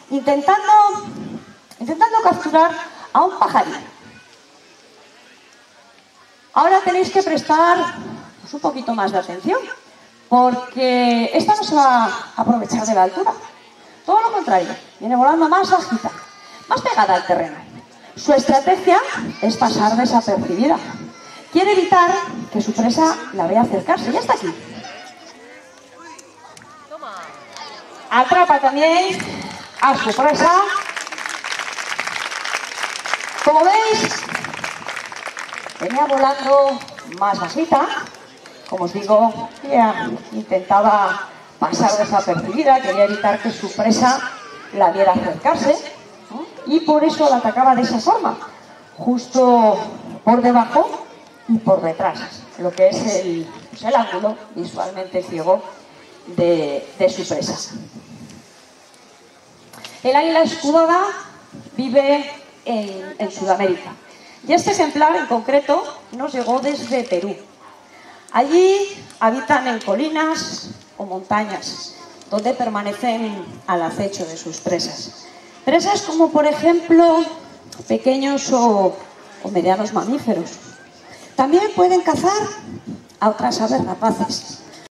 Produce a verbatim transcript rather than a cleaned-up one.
intentando, intentando capturar a un pajarillo. Ahora tenéis que prestar pues, un poquito más de atención, porque esta no se va a aprovechar de la altura. Todo lo contrario, viene volando más bajita, más pegada al terreno. Su estrategia es pasar desapercibida. Quiere evitar que su presa la vea acercarse. Ya está aquí. Atrapa también a su presa. Como veis, venía volando más bajita. Como os digo, ella intentaba pasar desapercibida, quería evitar que su presa la viera acercarse, ¿no? Y por eso la atacaba de esa forma, justo por debajo y por detrás, lo que es el, pues el ángulo visualmente ciego de, de su presa. El águila escudada vive en, en Sudamérica y este ejemplar en concreto nos llegó desde Perú. Allí habitan en colinas o montañas, donde permanecen al acecho de sus presas. Presas como, por ejemplo, pequeños o, o medianos mamíferos. También pueden cazar a otras aves rapaces.